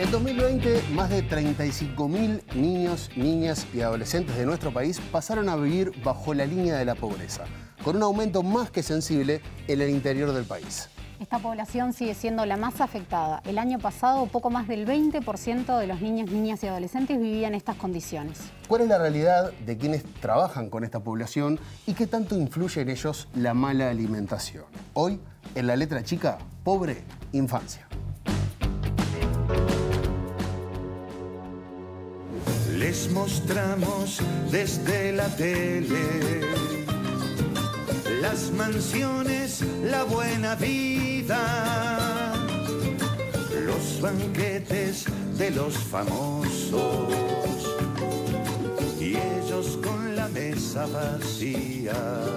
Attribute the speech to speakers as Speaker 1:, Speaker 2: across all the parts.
Speaker 1: En 2020, más de 35.000 niños, niñas y adolescentes de nuestro país pasaron a vivir bajo la línea de la pobreza, con un aumento más que sensible en el interior del país.
Speaker 2: Esta población sigue siendo la más afectada. El año pasado, poco más del 20% de los niños, niñas y adolescentes vivían estas condiciones.
Speaker 1: ¿Cuál es la realidad de quienes trabajan con esta población y qué tanto influye en ellos la mala alimentación? Hoy, en La Letra Chica, pobre infancia.
Speaker 3: Les mostramos desde la tele las mansiones, la buena vida, los banquetes de los famosos y ellos con la mesa vacía.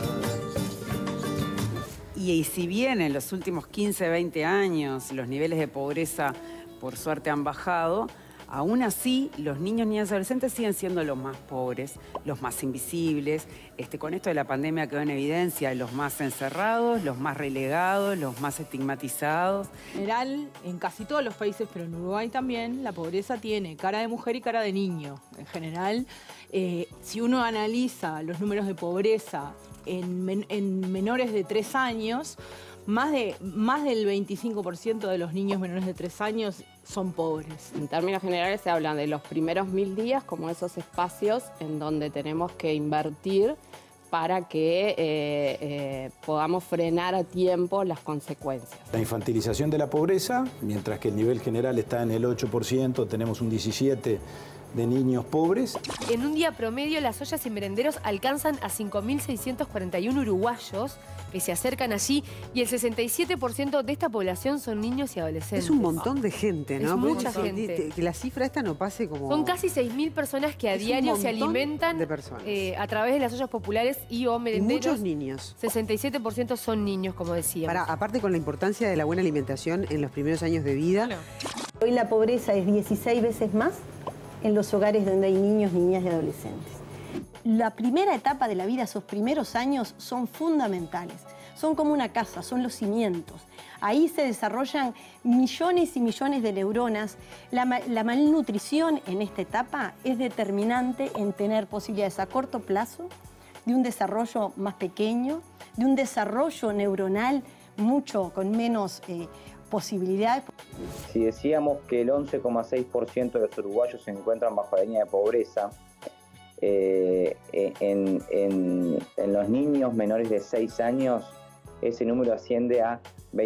Speaker 4: Y si bien en los últimos 15, 20 años los niveles de pobreza por suerte han bajado, aún así, los niños, niñas y adolescentes siguen siendo los más pobres, los más invisibles. Con esto de la pandemia quedó en evidencia los más encerrados, los más relegados, los más estigmatizados.
Speaker 5: En general, en casi todos los países, pero en Uruguay también, la pobreza tiene cara de mujer y cara de niño. En general, si uno analiza los números de pobreza en menores de 3 años, más del 25% de los niños menores de 3 años son pobres.
Speaker 6: En términos generales se hablan de los primeros 1000 días como esos espacios en donde tenemos que invertir para que podamos frenar a tiempo las consecuencias.
Speaker 7: La infantilización de la pobreza, mientras que el nivel general está en el 8%, tenemos un 17% de niños pobres.
Speaker 8: En un día promedio, las ollas y merenderos alcanzan a 5.641 uruguayos que se acercan allí y el 67% de esta población son niños y adolescentes.
Speaker 9: Es un montón de gente, ¿no?
Speaker 8: Es mucha gente.
Speaker 9: Que la cifra esta no pase como...
Speaker 8: Son casi 6.000 personas que a diario se alimentan a través de las ollas populares y o merenderos.
Speaker 9: Y muchos niños.
Speaker 8: 67% son niños, como decíamos.
Speaker 9: Aparte con la importancia de la buena alimentación en los primeros años de vida.
Speaker 10: Claro. Hoy la pobreza es 16 veces más en los hogares donde hay niños, niñas y adolescentes. La primera etapa de la vida, esos primeros años, son fundamentales. Son como una casa, son los cimientos. Ahí se desarrollan millones y millones de neuronas. La malnutrición en esta etapa es determinante en tener posibilidades a corto plazo de un desarrollo más pequeño, de un desarrollo neuronal con menos posibilidades.
Speaker 11: Si decíamos que el 11,6% de los uruguayos se encuentran bajo la línea de pobreza, en los niños menores de 6 años ese número asciende a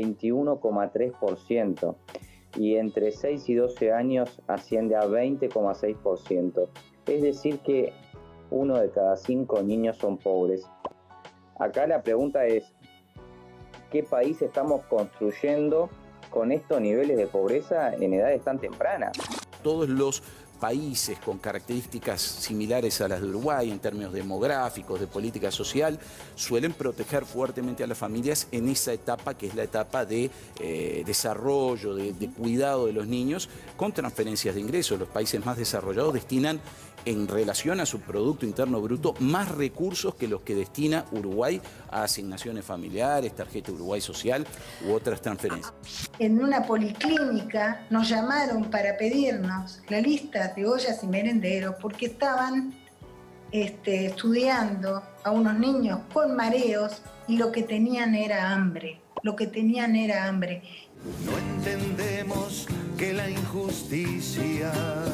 Speaker 11: 21,3% y entre 6 y 12 años asciende a 20,6%. Es decir que 1 de cada 5 niños son pobres. Acá la pregunta es, ¿qué país estamos construyendo con estos niveles de pobreza en edades tan tempranas?
Speaker 12: Todos los países con características similares a las de Uruguay en términos demográficos, de política social, suelen proteger fuertemente a las familias en esa etapa que es la etapa de desarrollo, de cuidado de los niños, con transferencias de ingresos. Los países más desarrollados destinan en relación a su Producto Interno Bruto más recursos que los que destina Uruguay a asignaciones familiares, tarjeta Uruguay Social u otras transferencias.
Speaker 13: En una policlínica nos llamaron para pedirnos la lista de ollas y merenderos porque estaban estudiando a unos niños con mareos y lo que tenían era hambre. No
Speaker 3: entendemos que la injusticia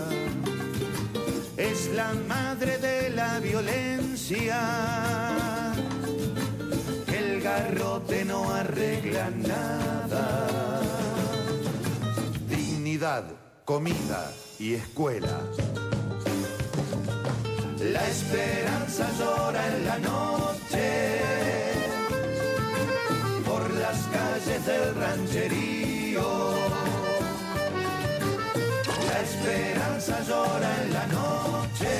Speaker 3: es la madre de la violencia, que el garrote no arregla nada. Dignidad, comida y escuela. La esperanza llora en la noche por las calles del rancherío. La esperanza llora en la noche.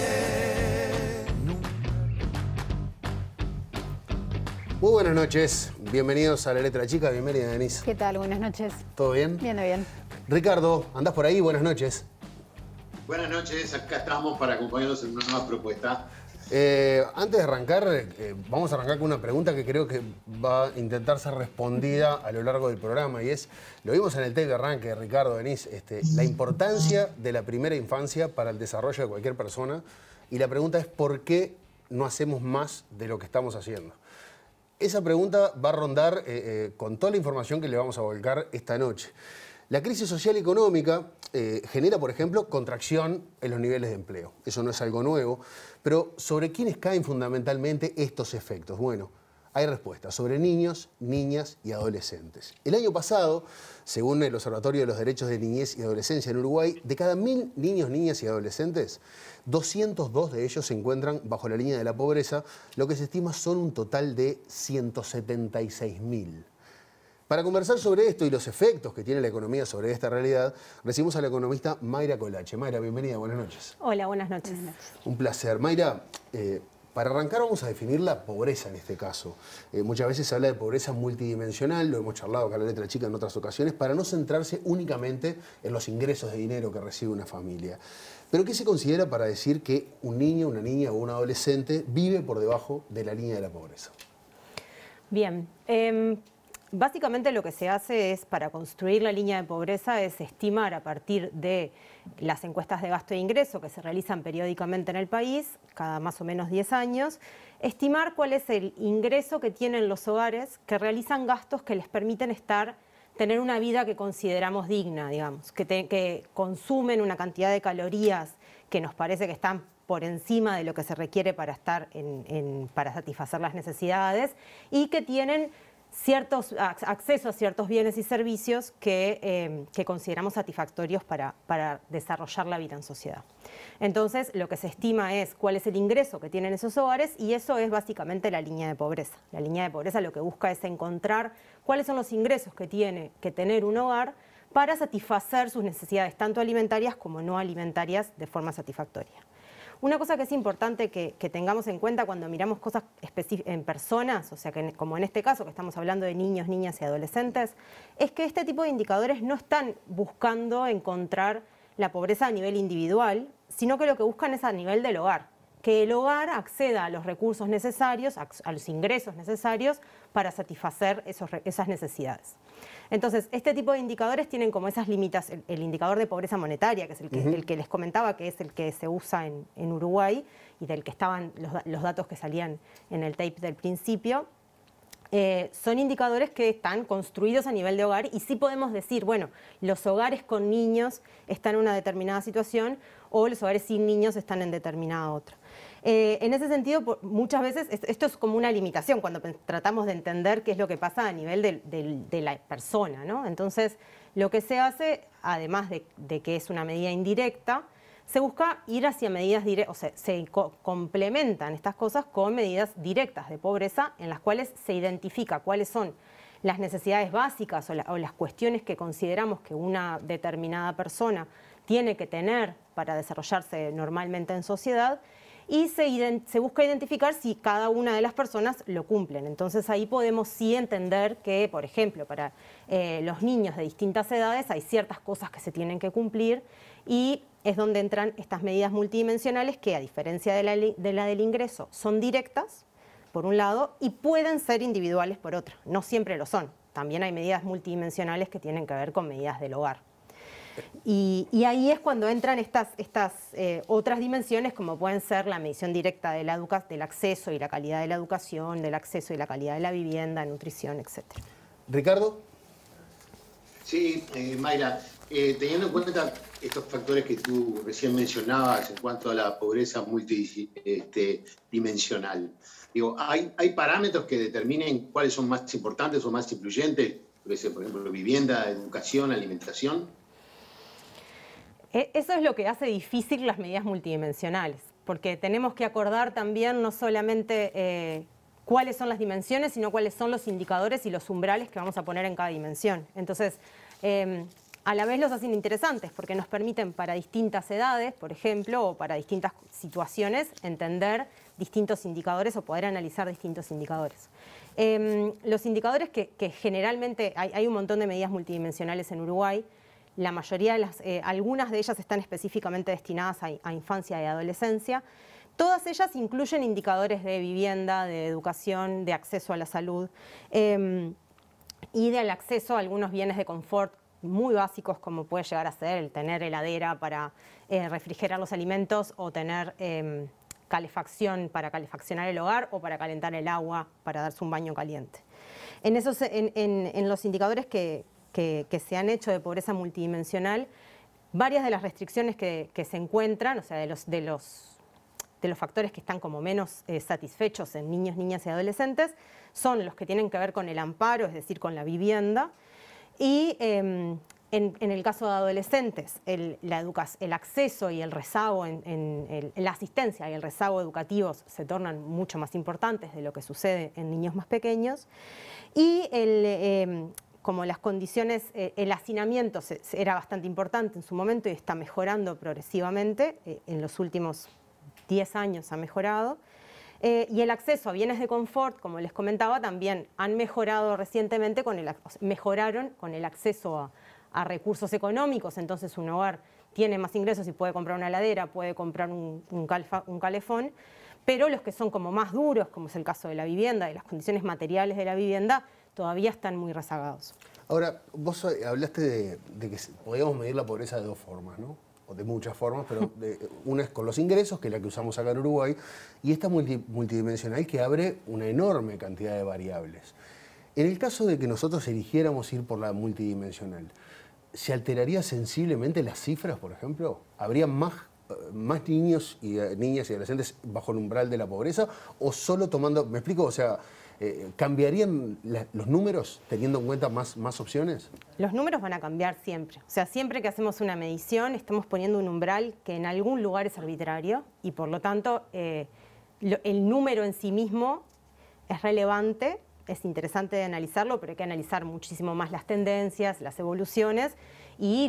Speaker 1: Muy buenas noches, bienvenidos a La Letra Chica, bienvenida Denise.
Speaker 2: ¿Qué tal? Buenas noches.
Speaker 1: ¿Todo bien?
Speaker 2: Bien.
Speaker 1: Ricardo, ¿andás por ahí? Buenas noches.
Speaker 14: Buenas noches, acá estamos para acompañarnos en una nueva propuesta.
Speaker 1: Antes de arrancar, vamos a arrancar con una pregunta que creo que va a intentar ser respondida a lo largo del programa, y es, lo vimos en el tape de arranque, Ricardo, Denise, la importancia de la primera infancia para el desarrollo de cualquier persona, y la pregunta es ¿por qué no hacemos más de lo que estamos haciendo? Esa pregunta va a rondar con toda la información que le vamos a volcar esta noche. La crisis social y económica genera, por ejemplo, contracción en los niveles de empleo. Eso no es algo nuevo, pero ¿sobre quiénes caen fundamentalmente estos efectos? Bueno, hay respuestas sobre niños, niñas y adolescentes. El año pasado, según el Observatorio de los Derechos de Niñez y Adolescencia en Uruguay, de cada 1000 niños, niñas y adolescentes, 202 de ellos se encuentran bajo la línea de la pobreza, lo que se estima son un total de 176.000. Para conversar sobre esto y los efectos que tiene la economía sobre esta realidad, recibimos a la economista Mayra Colache. Mayra, bienvenida, buenas noches.
Speaker 14: Hola, buenas noches.
Speaker 1: Un placer. Mayra, para arrancar vamos a definir la pobreza en este caso. Muchas veces se habla de pobreza multidimensional, lo hemos charlado acá en La Letra Chica en otras ocasiones, para no centrarse únicamente en los ingresos de dinero que recibe una familia. Pero ¿qué se considera para decir que un niño, una niña o un adolescente vive por debajo de la línea de la pobreza?
Speaker 14: Bien, básicamente lo que se hace es, para construir la línea de pobreza, es estimar a partir de las encuestas de gasto e ingreso que se realizan periódicamente en el país, cada más o menos 10 años, estimar cuál es el ingreso que tienen los hogares que realizan gastos que les permiten tener una vida que consideramos digna, digamos, que consumen una cantidad de calorías que nos parece que están por encima de lo que se requiere para para satisfacer las necesidades, y que tienen acceso a ciertos bienes y servicios que consideramos satisfactorios para desarrollar la vida en sociedad. Entonces, lo que se estima es cuál es el ingreso que tienen esos hogares, y eso es básicamente la línea de pobreza. La línea de pobreza lo que busca es encontrar cuáles son los ingresos que tiene que tener un hogar para satisfacer sus necesidades tanto alimentarias como no alimentarias de forma satisfactoria. Una cosa que es importante que tengamos en cuenta cuando miramos cosas en personas, o sea, que como en este caso que estamos hablando de niños, niñas y adolescentes, es que este tipo de indicadores no están buscando encontrar la pobreza a nivel individual, sino que lo que buscan es a nivel del hogar, que el hogar acceda a los recursos necesarios, a los ingresos necesarios para satisfacer esas necesidades. Entonces, este tipo de indicadores tienen como esas límites, el indicador de pobreza monetaria, que es el que les comentaba, que es el que se usa en Uruguay y del que estaban los datos que salían en el tape del principio. Son indicadores que están construidos a nivel de hogar, y sí podemos decir, bueno, los hogares con niños están en una determinada situación o los hogares sin niños están en determinada otra. En ese sentido, muchas veces esto es como una limitación cuando tratamos de entender qué es lo que pasa a nivel de la persona, ¿no? Entonces, lo que se hace, además de que es una medida indirecta, se busca ir hacia medidas directas, o sea, se complementan estas cosas con medidas directas de pobreza en las cuales se identifica cuáles son las necesidades básicas o las cuestiones que consideramos que una determinada persona tiene que tener para desarrollarse normalmente en sociedad, y se busca identificar si cada una de las personas lo cumplen. Entonces ahí podemos sí entender que, por ejemplo, para los niños de distintas edades hay ciertas cosas que se tienen que cumplir, y es donde entran estas medidas multidimensionales que, a diferencia de la del ingreso, son directas, por un lado, y pueden ser individuales por otro. No siempre lo son. También hay medidas multidimensionales que tienen que ver con medidas del hogar. Y ahí es cuando entran estas otras dimensiones, como pueden ser la medición directa del acceso y la calidad de la educación, del acceso y la calidad de la vivienda, nutrición, etc.
Speaker 1: ¿Ricardo?
Speaker 15: Sí, Mayra, teniendo en cuenta estos factores que tú recién mencionabas en cuanto a la pobreza multidimensional, digo, ¿hay parámetros que determinen cuáles son más importantes o más influyentes? Por ejemplo, vivienda, educación, alimentación.
Speaker 14: Eso es lo que hace difícil las medidas multidimensionales, porque tenemos que acordar también no solamente cuáles son las dimensiones, sino cuáles son los indicadores y los umbrales que vamos a poner en cada dimensión. Entonces, a la vez los hacen interesantes, porque nos permiten para distintas edades, por ejemplo, o para distintas situaciones, entender distintos indicadores o poder analizar distintos indicadores. Los indicadores que generalmente, hay un montón de medidas multidimensionales en Uruguay. La mayoría algunas de ellas están específicamente destinadas a infancia y adolescencia, Todas ellas incluyen indicadores de vivienda, de educación, de acceso a la salud y del acceso a algunos bienes de confort muy básicos, como puede llegar a ser el tener heladera para refrigerar los alimentos o tener calefacción para calefaccionar el hogar o para calentar el agua para darse un baño caliente. En los indicadores que se han hecho de pobreza multidimensional, varias de las restricciones que se encuentran, o sea, de los factores que están como menos satisfechos en niños, niñas y adolescentes, son los que tienen que ver con el amparo, es decir, con la vivienda, y en el caso de adolescentes, el acceso y el rezago, la asistencia y el rezago educativos se tornan mucho más importantes de lo que sucede en niños más pequeños, y como las condiciones, el hacinamiento era bastante importante en su momento y está mejorando progresivamente, en los últimos 10 años ha mejorado, y el acceso a bienes de confort, como les comentaba, también han mejorado recientemente, mejoraron con el acceso a recursos económicos. Entonces un hogar tiene más ingresos y puede comprar una heladera, puede comprar un calefón, pero los que son como más duros, como es el caso de la vivienda y las condiciones materiales de la vivienda, todavía están muy rezagados.
Speaker 1: Ahora, vos hablaste de que podíamos medir la pobreza de dos formas, ¿no? O de muchas formas, pero una es con los ingresos, que es la que usamos acá en Uruguay, y esta multidimensional que abre una enorme cantidad de variables. En el caso de que nosotros eligiéramos ir por la multidimensional, ¿se alteraría sensiblemente las cifras, por ejemplo? ¿Habría más niños y niñas y adolescentes bajo el umbral de la pobreza? ¿O solo tomando, me explico, o sea, ¿cambiarían los números teniendo en cuenta más opciones?
Speaker 14: Los números van a cambiar siempre. O sea, siempre que hacemos una medición estamos poniendo un umbral que en algún lugar es arbitrario y por lo tanto el número en sí mismo es relevante, es interesante de analizarlo, pero hay que analizar muchísimo más las tendencias, las evoluciones y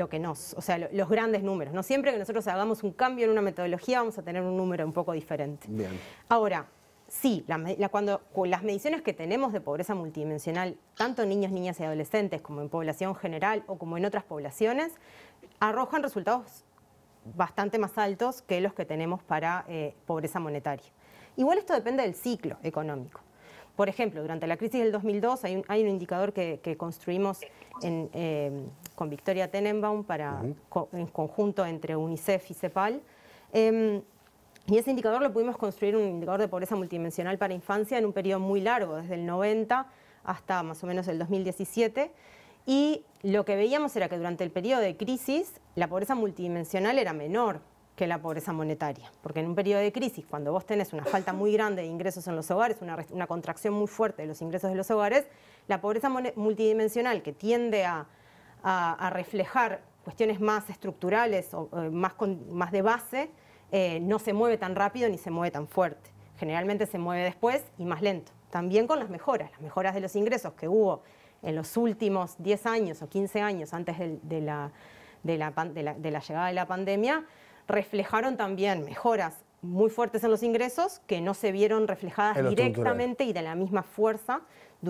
Speaker 14: los grandes números. No siempre que nosotros hagamos un cambio en una metodología vamos a tener un número un poco diferente.
Speaker 1: Bien.
Speaker 14: Ahora, sí, con las mediciones que tenemos de pobreza multidimensional, tanto en niños, niñas y adolescentes como en población general o como en otras poblaciones, arrojan resultados bastante más altos que los que tenemos para pobreza monetaria. Igual esto depende del ciclo económico. Por ejemplo, durante la crisis del 2002 hay un indicador que construimos con Victoria Tenenbaum en conjunto entre UNICEF y CEPAL. Y ese indicador lo pudimos construir, un indicador de pobreza multidimensional para infancia, en un periodo muy largo, desde el 90 hasta más o menos el 2017. Y lo que veíamos era que durante el periodo de crisis la pobreza multidimensional era menor que la pobreza monetaria. Porque en un periodo de crisis, cuando vos tenés una falta muy grande de ingresos en los hogares, una contracción muy fuerte de los ingresos de los hogares, la pobreza multidimensional, que tiende a reflejar cuestiones más estructurales o más de base, no se mueve tan rápido ni se mueve tan fuerte. Generalmente se mueve después y más lento. También con las mejoras de los ingresos que hubo en los últimos 10 años o 15 años antes de la llegada de la pandemia, reflejaron también mejoras muy fuertes en los ingresos que no se vieron reflejadas directamente y de la misma fuerza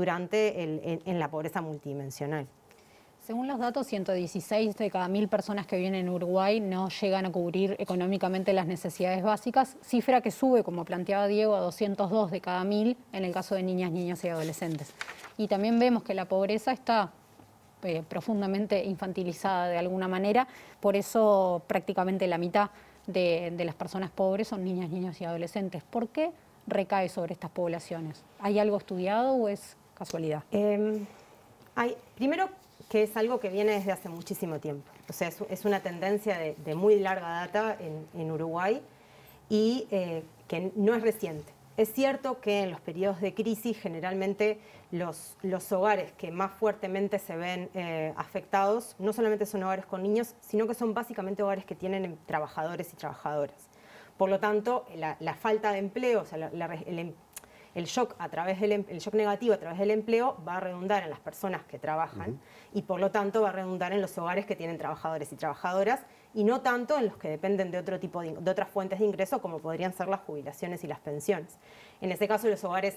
Speaker 14: en la pobreza multidimensional.
Speaker 2: Según los datos, 116 de cada 1000 personas que viven en Uruguay no llegan a cubrir económicamente las necesidades básicas, cifra que sube, como planteaba Diego, a 202 de cada 1000 en el caso de niñas, niños y adolescentes. Y también vemos que la pobreza está profundamente infantilizada de alguna manera, por eso prácticamente la mitad de las personas pobres son niñas, niños y adolescentes. ¿Por qué recae sobre estas poblaciones? ¿Hay algo estudiado o es casualidad?
Speaker 14: Primero, que es algo que viene desde hace muchísimo tiempo. O sea, es una tendencia de muy larga data en Uruguay y que no es reciente. Es cierto que en los periodos de crisis generalmente los hogares que más fuertemente se ven afectados no solamente son hogares con niños, sino que son básicamente hogares que tienen trabajadores y trabajadoras. Por lo tanto, la falta de empleo, o sea, el shock negativo a través del empleo va a redundar en las personas que trabajan y por lo tanto va a redundar en los hogares que tienen trabajadores y trabajadoras y no tanto en los que dependen de otras fuentes de ingreso como podrían ser las jubilaciones y las pensiones. En ese caso los hogares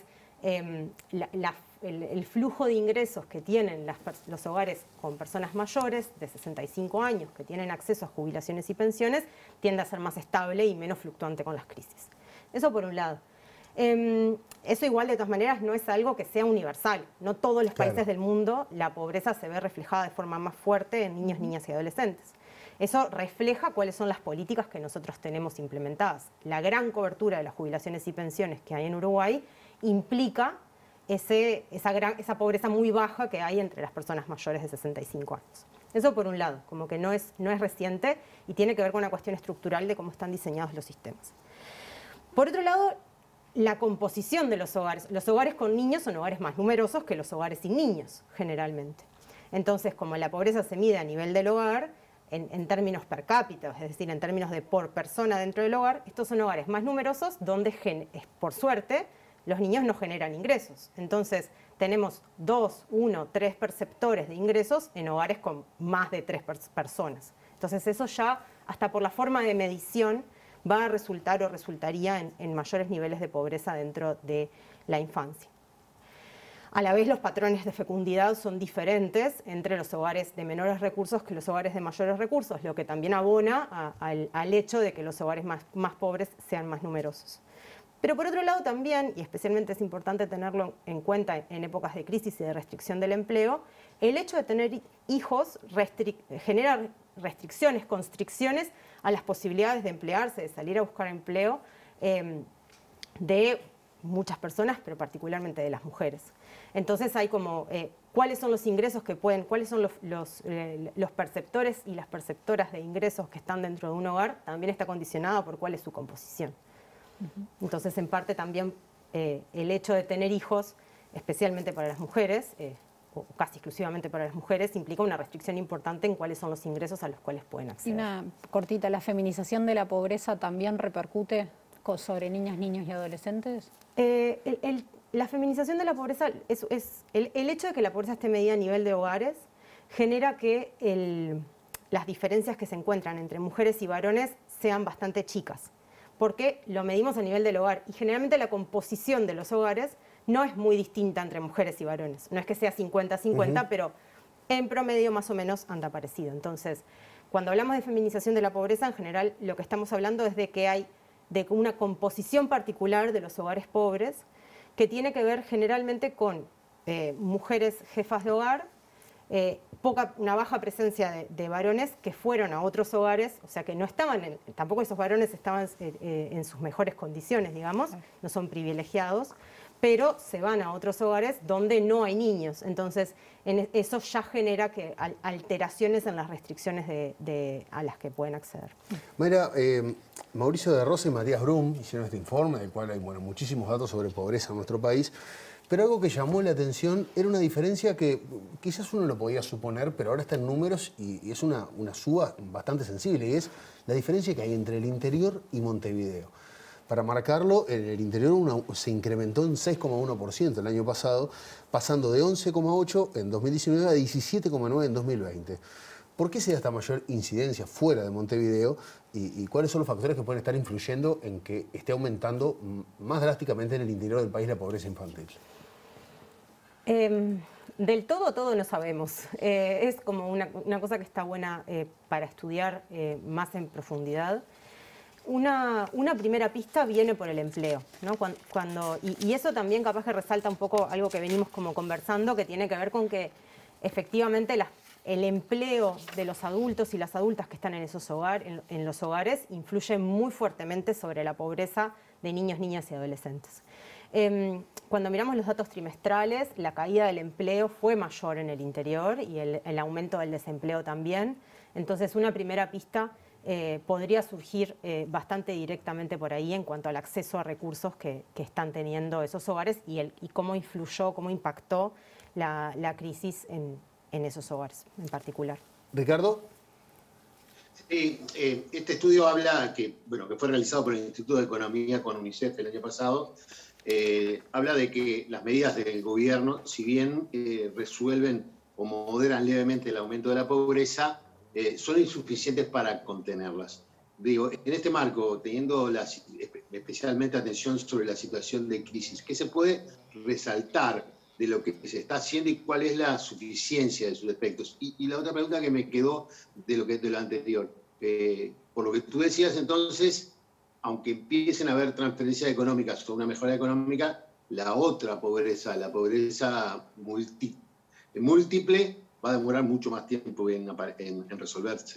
Speaker 14: el flujo de ingresos que tienen los hogares con personas mayores de 65 años que tienen acceso a jubilaciones y pensiones tiende a ser más estable y menos fluctuante con las crisis. Eso por un lado. Eso igual de todas maneras no es algo que sea universal. No todos los países del mundo la pobreza se ve reflejada de forma más fuerte en niños, niñas y adolescentes. Eso refleja cuáles son las políticas que nosotros tenemos implementadas. La gran cobertura de las jubilaciones y pensiones que hay en Uruguay implica esa pobreza muy baja que hay entre las personas mayores de 65 años. Eso por un lado, como que no es reciente y tiene que ver con una cuestión estructural de cómo están diseñados los sistemas. Por otro lado, la composición de los hogares. Los hogares con niños son hogares más numerosos que los hogares sin niños, generalmente. Entonces, como la pobreza se mide a nivel del hogar, en términos per cápita, es decir, en términos de por persona dentro del hogar, estos son hogares más numerosos donde, por suerte, los niños no generan ingresos. Entonces, tenemos 2, 1, 3 perceptores de ingresos en hogares con más de 3 personas. Entonces, eso ya, hasta por la forma de medición, va a resultar o resultaría en mayores niveles de pobreza dentro de la infancia. A la vez, los patrones de fecundidad son diferentes entre los hogares de menores recursos que los hogares de mayores recursos, lo que también abona al hecho de que los hogares más pobres sean más numerosos. Pero por otro lado también, y especialmente es importante tenerlo en cuenta en épocas de crisis y de restricción del empleo, el hecho de tener hijos genera restricciones, constricciones a las posibilidades de emplearse, de salir a buscar empleo de muchas personas, pero particularmente de las mujeres. Entonces hay como cuáles son los ingresos que pueden, cuáles son los perceptores y las perceptoras de ingresos que están dentro de un hogar, también está condicionado por cuál es su composición. Entonces, en parte también el hecho de tener hijos, especialmente para las mujeres, o casi exclusivamente para las mujeres, implica una restricción importante en cuáles son los ingresos a los cuales pueden acceder.
Speaker 2: Y una cortita, ¿la feminización de la pobreza también repercute sobre niñas, niños y adolescentes?
Speaker 14: La feminización de la pobreza, el hecho de que la pobreza esté medida a nivel de hogares, genera que las diferencias que se encuentran entre mujeres y varones sean bastante chicas, porque lo medimos a nivel del hogar y generalmente la composición de los hogares no es muy distinta entre mujeres y varones. No es que sea 50-50, pero en promedio más o menos anda parecido. Entonces, cuando hablamos de feminización de la pobreza, en general lo que estamos hablando es de que hay una composición particular de los hogares pobres que tiene que ver generalmente con mujeres jefas de hogar, una baja presencia de varones que fueron a otros hogares, o sea que no estaban, tampoco esos varones estaban en sus mejores condiciones, digamos, no son privilegiados, pero se van a otros hogares donde no hay niños. Entonces, eso ya genera alteraciones en las restricciones a las que pueden acceder.
Speaker 1: Mayra, Mauricio de Rosa y Matías Brum hicieron este informe, del cual hay muchísimos datos sobre pobreza en nuestro país, pero algo que llamó la atención era una diferencia que quizás uno lo podía suponer, pero ahora está en números y es una suba bastante sensible, y es la diferencia que hay entre el interior y Montevideo. Para marcarlo, en el interior se incrementó en 6,1% el año pasado, pasando de 11,8% en 2019 a 17,9% en 2020. ¿Por qué se da esta mayor incidencia fuera de Montevideo y cuáles son los factores que pueden estar influyendo en que esté aumentando más drásticamente en el interior del país la pobreza infantil?
Speaker 14: Del todo no sabemos. Es como una cosa que está buena para estudiar más en profundidad. Una primera pista viene por el empleo, ¿no? Y eso también capaz que resalta un poco algo que venimos como conversando, que tiene que ver con que efectivamente el empleo de los adultos y las adultas que están en los hogares influye muy fuertemente sobre la pobreza de niños, niñas y adolescentes. Cuando miramos los datos trimestrales, la caída del empleo fue mayor en el interior y el aumento del desempleo también. Entonces, una primera pista podría surgir bastante directamente por ahí en cuanto al acceso a recursos que están teniendo esos hogares y cómo influyó, cómo impactó la crisis en esos hogares en particular.
Speaker 1: Ricardo.
Speaker 15: Sí, este estudio habla que fue realizado por el Instituto de Economía con UNICEF el año pasado. Habla de que las medidas del gobierno, si bien resuelven o moderan levemente el aumento de la pobreza, son insuficientes para contenerlas. digo, en este marco, teniendo especialmente atención sobre la situación de crisis, ¿qué se puede resaltar de lo que se está haciendo y cuál es la suficiencia de sus aspectos? Y la otra pregunta que me quedó de lo anterior, por lo que tú decías entonces, aunque empiecen a haber transferencias económicas o una mejora económica, la otra pobreza, la pobreza múltiple, va a demorar mucho más tiempo en resolverse.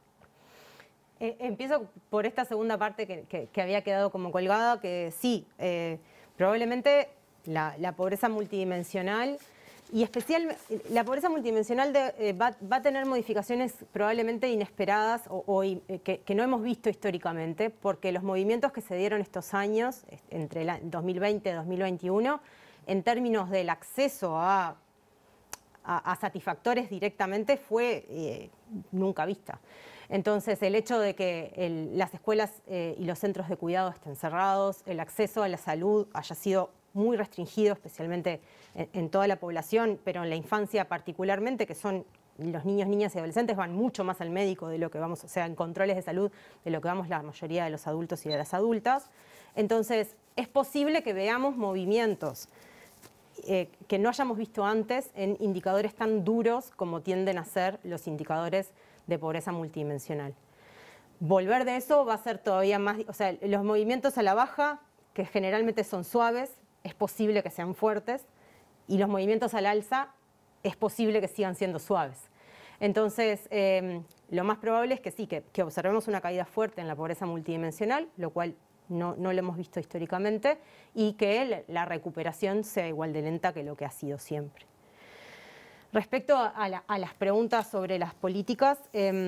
Speaker 14: Empiezo por esta segunda parte que había quedado como colgada, que sí, probablemente la pobreza multidimensional, y especialmente la pobreza multidimensional va a tener modificaciones probablemente inesperadas que no hemos visto históricamente, porque los movimientos que se dieron estos años, entre el 2020 y 2021, en términos del acceso a satisfactores directamente, fue nunca vista. Entonces, el hecho de que las escuelas y los centros de cuidado estén cerrados, el acceso a la salud haya sido muy restringido, especialmente en toda la población, pero en la infancia particularmente, que son los niños, niñas y adolescentes, van mucho más al médico de lo que vamos, o sea, en controles de salud, de lo que vamos la mayoría de los adultos y de las adultas. Entonces, es posible que veamos movimientos que no hayamos visto antes en indicadores tan duros como tienden a ser los indicadores de pobreza multidimensional. Volver de eso va a ser todavía más, o sea, los movimientos a la baja, que generalmente son suaves, es posible que sean fuertes, y los movimientos al alza es posible que sigan siendo suaves. Entonces, lo más probable es que sí, que observemos una caída fuerte en la pobreza multidimensional, lo cual no lo hemos visto históricamente, y que la recuperación sea igual de lenta que lo que ha sido siempre. Respecto a las preguntas sobre las políticas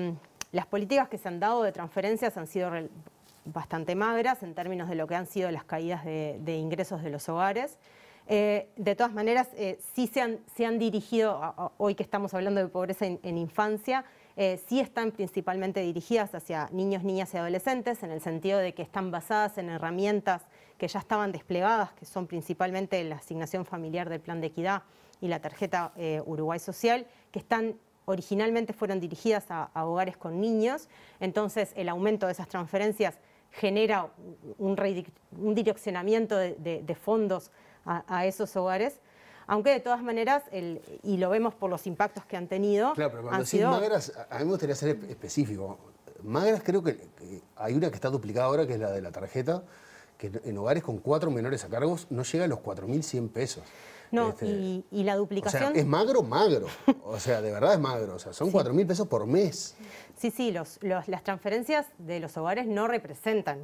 Speaker 14: que se han dado de transferencias han sido bastante magras en términos de lo que han sido las caídas de ingresos de los hogares. De todas maneras, sí se han dirigido, hoy que estamos hablando de pobreza en infancia, sí están principalmente dirigidas hacia niños, niñas y adolescentes, en el sentido de que están basadas en herramientas que ya estaban desplegadas, que son principalmente la asignación familiar del Plan de Equidad y la tarjeta Uruguay Social, que originalmente fueron dirigidas a hogares con niños. Entonces, el aumento de esas transferencias genera un direccionamiento de fondos a esos hogares, aunque de todas maneras, y lo vemos por los impactos que han tenido,
Speaker 1: claro, pero cuando decís magras, a mí me gustaría ser específico. Magras creo que hay una que está duplicada ahora, que es la de la tarjeta, que en hogares con 4 menores a cargos no llega a los 4.100 pesos.
Speaker 14: No, y la duplicación...
Speaker 1: O sea, es magro. O sea, de verdad es magro. O sea, son 4.000 pesos por mes.
Speaker 14: Sí, las transferencias de los hogares no representan,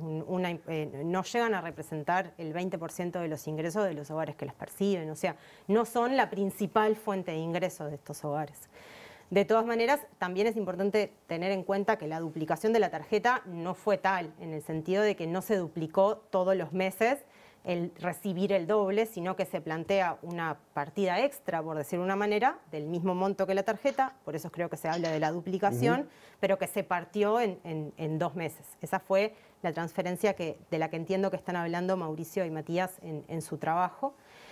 Speaker 14: no llegan a representar el 20% de los ingresos de los hogares que las perciben. O sea, no son la principal fuente de ingresos de estos hogares. De todas maneras, también es importante tener en cuenta que la duplicación de la tarjeta no fue tal, en el sentido de que no se duplicó todos los meses el recibir el doble, sino que se plantea una partida extra, por decir de una manera, del mismo monto que la tarjeta, por eso creo que se habla de la duplicación, pero que se partió en 2 meses. Esa fue la transferencia de la que entiendo que están hablando Mauricio y Matías en su trabajo.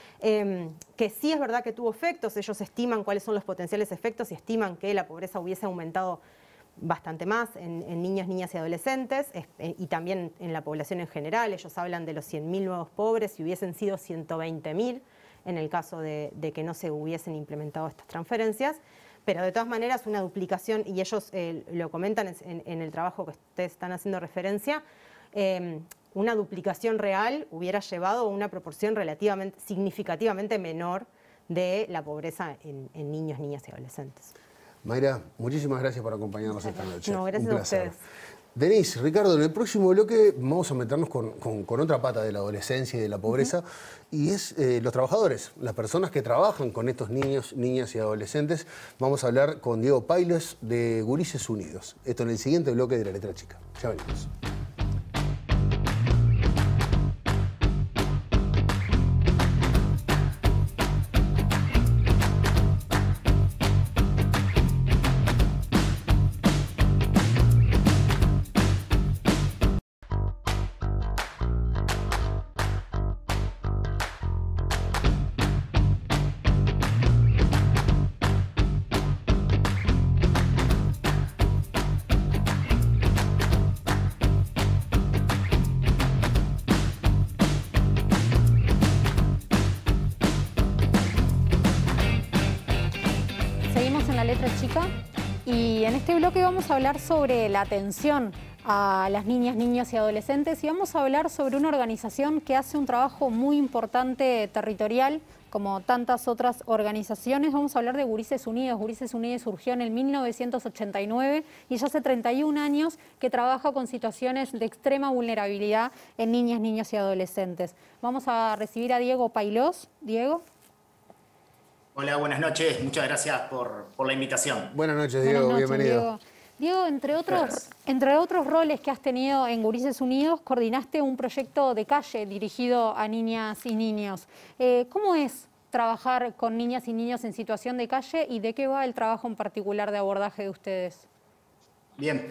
Speaker 14: Que sí es verdad que tuvo efectos, ellos estiman cuáles son los potenciales efectos y estiman que la pobreza hubiese aumentado bastante más en niños, niñas y adolescentes, y también en la población en general. Ellos hablan de los 100.000 nuevos pobres y hubiesen sido 120.000 en el caso de que no se hubiesen implementado estas transferencias. Pero de todas maneras una duplicación, y ellos lo comentan en el trabajo que ustedes están haciendo referencia, una duplicación real hubiera llevado a una proporción relativamente, significativamente menor de la pobreza en niños, niñas y adolescentes.
Speaker 1: Mayra, muchísimas gracias por acompañarnos esta noche.
Speaker 14: No, gracias a ustedes.
Speaker 1: Denise, Ricardo, en el próximo bloque vamos a meternos con otra pata de la adolescencia y de la pobreza, y es los trabajadores, las personas que trabajan con estos niños, niñas y adolescentes. Vamos a hablar con Diego Pailes de Gurises Unidos. Esto en el siguiente bloque de La Letra Chica. Ya venimos.
Speaker 2: La Letra Chica y en este bloque vamos a hablar sobre la atención a las niñas, niños y adolescentes y vamos a hablar sobre una organización que hace un trabajo muy importante territorial como tantas otras organizaciones. Vamos a hablar de Gurises Unidos. Gurises Unidos surgió en el 1989 y ya hace 31 años que trabaja con situaciones de extrema vulnerabilidad en niñas, niños y adolescentes. Vamos a recibir a Diego Pailós. Diego.
Speaker 16: Hola, buenas noches. Muchas gracias por la invitación.
Speaker 1: Buenas noches, Diego.
Speaker 2: Buenas noches,
Speaker 1: bienvenido.
Speaker 2: Diego, entre otros roles que has tenido en Gurises Unidos, coordinaste un proyecto de calle dirigido a niñas y niños. ¿Cómo es trabajar con niñas y niños en situación de calle y de qué va el trabajo en particular de abordaje de ustedes?
Speaker 16: Bien,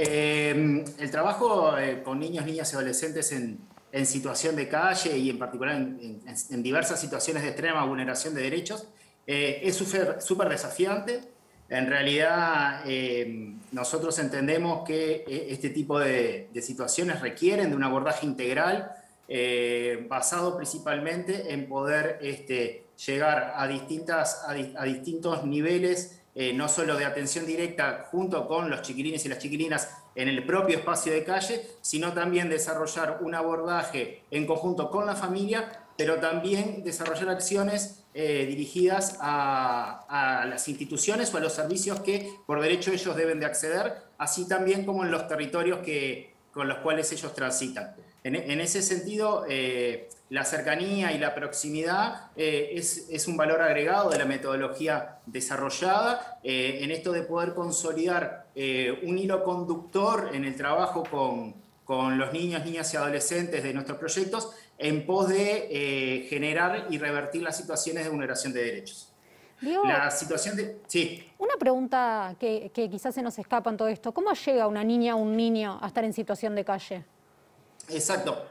Speaker 16: el trabajo con niños, niñas y adolescentes en situación de calle y en particular en diversas situaciones de extrema vulneración de derechos es súper desafiante. En realidad, nosotros entendemos que este tipo de situaciones requieren de un abordaje integral basado principalmente en poder llegar a distintos niveles, no solo de atención directa junto con los chiquilines y las chiquilinas en el propio espacio de calle, sino también desarrollar un abordaje en conjunto con la familia, pero también desarrollar acciones dirigidas a las instituciones o a los servicios que por derecho ellos deben de acceder, así también como en los territorios con los cuales ellos transitan. En ese sentido, la cercanía y la proximidad es un valor agregado de la metodología desarrollada en esto de poder consolidar un hilo conductor en el trabajo con los niños, niñas y adolescentes de nuestros proyectos en pos de generar y revertir las situaciones de vulneración de derechos.
Speaker 2: Diego,
Speaker 16: sí.
Speaker 2: Una pregunta que quizás se nos escapa en todo esto. ¿Cómo llega una niña o un niño a estar en situación de calle?
Speaker 16: Exacto.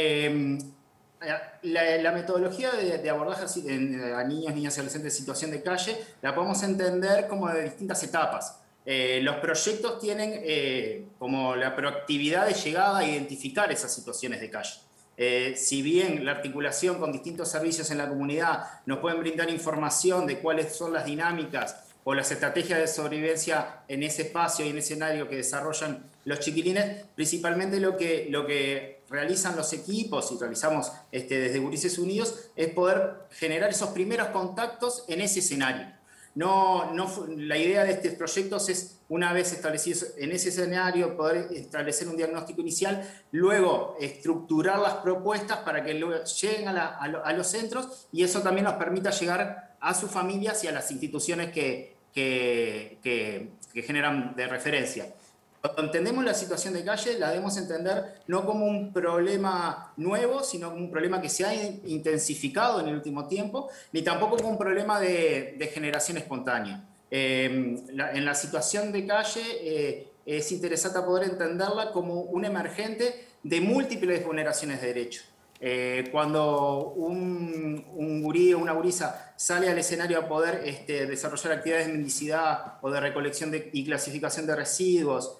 Speaker 16: La metodología de abordaje a niños, niñas y adolescentes en situación de calle la podemos entender como de distintas etapas. Los proyectos tienen como la proactividad de llegada a identificar esas situaciones de calle. Si bien la articulación con distintos servicios en la comunidad nos pueden brindar información de cuáles son las dinámicas o las estrategias de sobrevivencia en ese espacio y en ese escenario que desarrollan los chiquilines, principalmente lo que realizan los equipos y realizamos desde Gurises Unidos es poder generar esos primeros contactos en ese escenario. La idea de estos proyectos es, una vez establecidos en ese escenario, poder establecer un diagnóstico inicial, luego estructurar las propuestas para que luego lleguen a los centros y eso también nos permita llegar a sus familias y a las instituciones que generan de referencia. Cuando entendemos la situación de calle, la debemos entender no como un problema nuevo, sino como un problema que se ha intensificado en el último tiempo, ni tampoco como un problema de generación espontánea. En la situación de calle es interesante poder entenderla como un emergente de múltiples vulneraciones de derechos. Cuando un gurí o una gurisa sale al escenario a poder desarrollar actividades de mendicidad o de recolección y clasificación de residuos,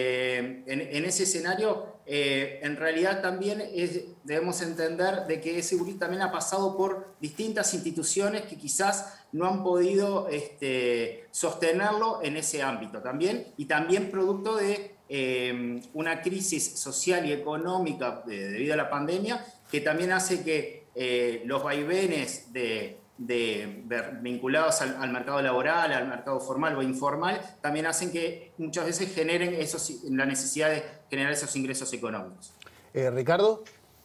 Speaker 16: en ese escenario, en realidad también debemos entender de que ese gurí también ha pasado por distintas instituciones que quizás no han podido sostenerlo en ese ámbito también, y también producto de una crisis social y económica debido a la pandemia, que también hace que los vaivenes vinculados al mercado laboral, al mercado formal o informal, también hacen que muchas veces generen la necesidad de generar esos ingresos económicos.
Speaker 1: ¿Ricardo?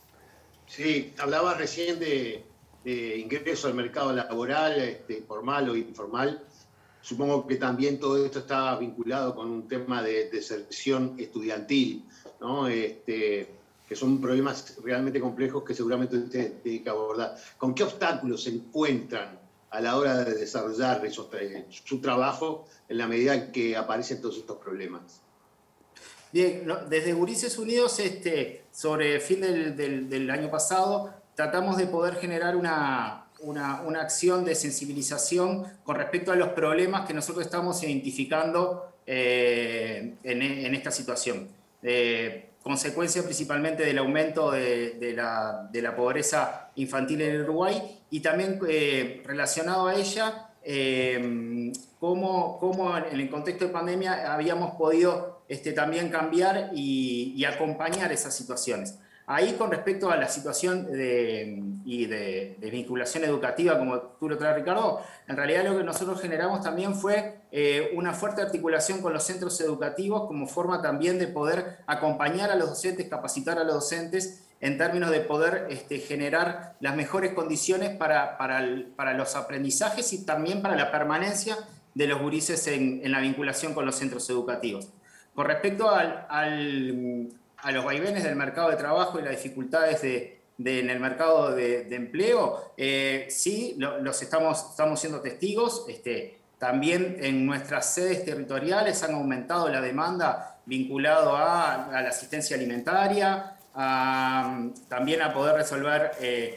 Speaker 15: Sí, hablaba recién de ingreso al mercado laboral, formal o informal. Supongo que también todo esto está vinculado con un tema de deserción estudiantil, ¿no? Que son problemas realmente complejos que seguramente usted tiene que abordar. ¿Con qué obstáculos se encuentran a la hora de desarrollar su trabajo en la medida en que aparecen todos estos problemas?
Speaker 16: Bien, desde Gurises Unidos, sobre el fin del año pasado, tratamos de poder generar una acción de sensibilización con respecto a los problemas que nosotros estamos identificando en esta situación. Consecuencia principalmente del aumento de la pobreza infantil en Uruguay y también relacionado a ella cómo en el contexto de pandemia habíamos podido también cambiar y acompañar esas situaciones. Ahí, con respecto a la situación de vinculación educativa, como tú lo traes, Ricardo, en realidad lo que nosotros generamos también fue una fuerte articulación con los centros educativos como forma también de poder acompañar a los docentes, capacitar a los docentes en términos de poder generar las mejores condiciones para los aprendizajes y también para la permanencia de los gurises en la vinculación con los centros educativos. Con respecto a los vaivenes del mercado de trabajo y las dificultades en el mercado de empleo, sí, estamos siendo testigos. También en nuestras sedes territoriales han aumentado la demanda vinculado a la asistencia alimentaria, también a poder resolver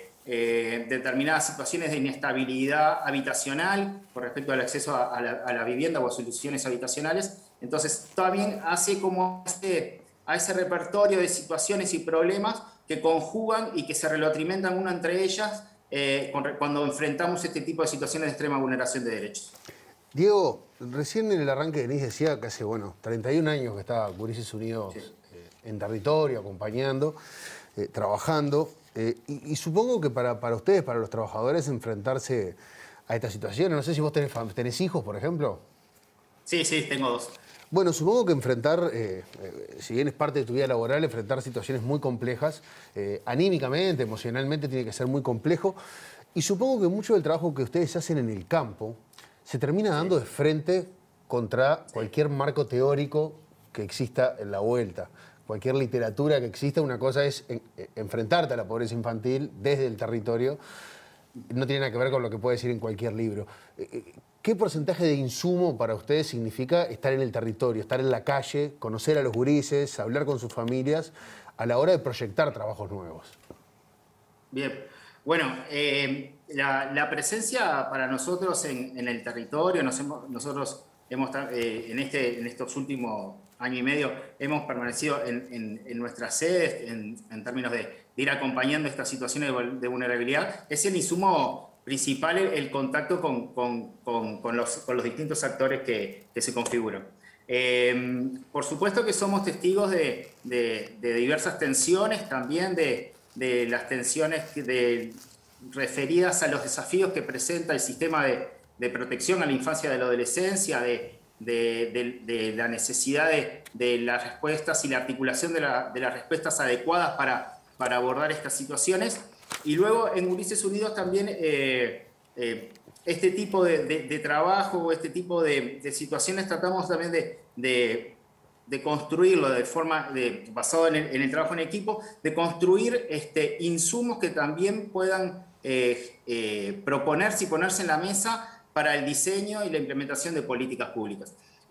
Speaker 16: determinadas situaciones de inestabilidad habitacional con respecto al acceso a la vivienda o a soluciones habitacionales. Entonces, también hace como a ese repertorio de situaciones y problemas que conjugan y que se retroalimentan una entre ellas cuando enfrentamos este tipo de situaciones de extrema vulneración de derechos.
Speaker 1: Diego, recién en el arranque Denise decía que hace 31 años que está Gurises Unidos en territorio, acompañando, trabajando, y supongo que para ustedes, para los trabajadores, enfrentarse a estas situaciones, no sé si vos tenés hijos, por ejemplo.
Speaker 16: Sí, tengo 2.
Speaker 1: Bueno, supongo que enfrentar, si bien es parte de tu vida laboral, enfrentar situaciones muy complejas, anímicamente, emocionalmente, tiene que ser muy complejo. Y supongo que mucho del trabajo que ustedes hacen en el campo se termina dando de frente contra cualquier marco teórico que exista en la vuelta. Cualquier literatura que exista, una cosa es enfrentarte a la pobreza infantil desde el territorio. No tiene nada que ver con lo que puede decir en cualquier libro. ¿Qué porcentaje de insumo para ustedes significa estar en el territorio, estar en la calle, conocer a los gurises, hablar con sus familias a la hora de proyectar trabajos nuevos?
Speaker 16: Bien, bueno, la presencia para nosotros en el territorio, nosotros hemos en estos últimos año y medio hemos permanecido en nuestras sedes en términos de ir acompañando estas situaciones de vulnerabilidad. Es el insumo principal, el contacto con los distintos actores que se configuran. Por supuesto que somos testigos de diversas tensiones, también de las tensiones referidas a los desafíos que presenta el sistema de protección a la infancia y a la adolescencia, de la necesidad de las respuestas y la articulación de las respuestas adecuadas para abordar estas situaciones. Y luego en Gurises Unidos también este tipo de trabajo, este tipo de situaciones tratamos también de construirlo de forma basado en el trabajo en equipo, de construir insumos que también puedan proponerse y ponerse en la mesa para el diseño y la implementación de políticas públicas.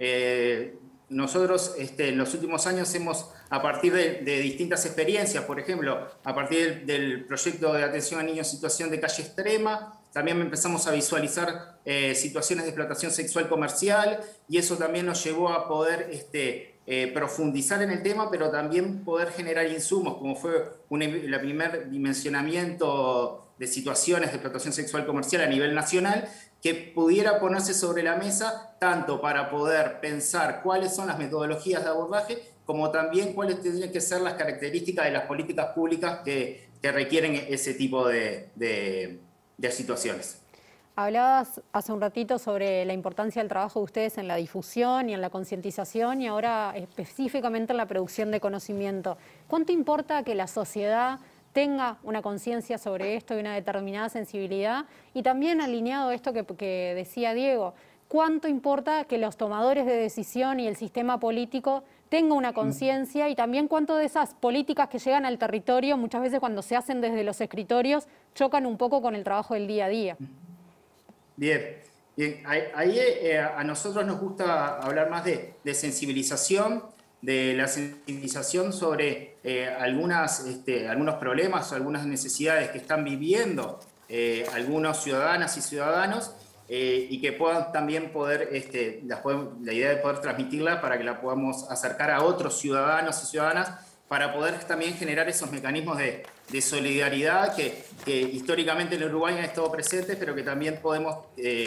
Speaker 16: Nosotros en los últimos años a partir de distintas experiencias, por ejemplo, a partir del proyecto de atención a niños en situación de calle extrema, también empezamos a visualizar situaciones de explotación sexual comercial, y eso también nos llevó a poder profundizar en el tema, pero también poder generar insumos, como fue el primer dimensionamiento de situaciones de explotación sexual comercial a nivel nacional, que pudiera ponerse sobre la mesa tanto para poder pensar cuáles son las metodologías de abordaje, como también cuáles tendrían que ser las características de las políticas públicas que requieren ese tipo de situaciones.
Speaker 2: Hablabas hace un ratito sobre la importancia del trabajo de ustedes en la difusión y en la concientización, y ahora específicamente en la producción de conocimiento. ¿Cuánto importa que la sociedad tenga una conciencia sobre esto y una determinada sensibilidad? Y también alineado a esto que decía Diego, ¿cuánto importa que los tomadores de decisión y el sistema político tenga una conciencia? Y también cuánto de esas políticas que llegan al territorio, muchas veces cuando se hacen desde los escritorios, chocan un poco con el trabajo del día a día.
Speaker 16: Bien. Ahí a nosotros nos gusta hablar más de sensibilización, de la sensibilización sobre algunos problemas, algunas necesidades que están viviendo algunos ciudadanas y ciudadanos, y que puedan también poder, la idea de poder transmitirla para que la podamos acercar a otros ciudadanos y ciudadanas, para poder también generar esos mecanismos de solidaridad que históricamente en Uruguay han estado presentes, pero que también podemos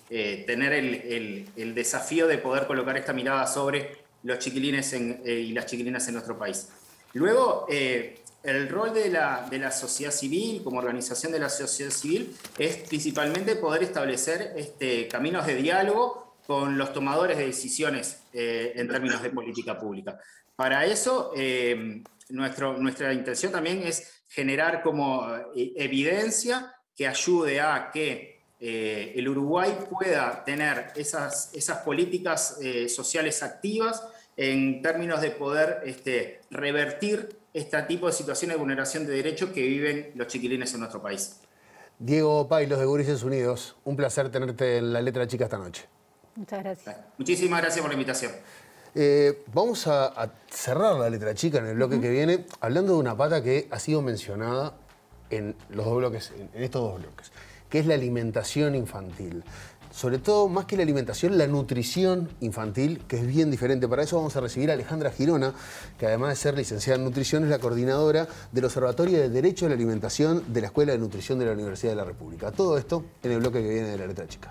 Speaker 16: tener el desafío de poder colocar esta mirada sobre los chiquilines y las chiquilinas en nuestro país. Luego, el rol de la sociedad civil, como organización de la sociedad civil, es principalmente poder establecer caminos de diálogo con los tomadores de decisiones en términos de política pública. Para eso, nuestra intención también es generar como evidencia que ayude a que el Uruguay pueda tener esas políticas sociales activas en términos de poder revertir este tipo de situaciones de vulneración de derechos que viven los chiquilines en nuestro país.
Speaker 1: Diego Pailos de Gurises Unidos, un placer tenerte en La Letra Chica esta noche.
Speaker 2: Muchas gracias.
Speaker 16: Muchísimas gracias por la invitación.
Speaker 1: Vamos a cerrar La Letra Chica en el bloque que viene, hablando de una pata que ha sido mencionada en los dos bloques, en estos dos bloques, que es la alimentación infantil. Sobre todo, más que la alimentación, la nutrición infantil, que es bien diferente. Para eso vamos a recibir a Alejandra Girona, que además de ser licenciada en nutrición, es la coordinadora del Observatorio de Derecho a la Alimentación de la Escuela de Nutrición de la Universidad de la República. Todo esto en el bloque que viene de La Letra Chica.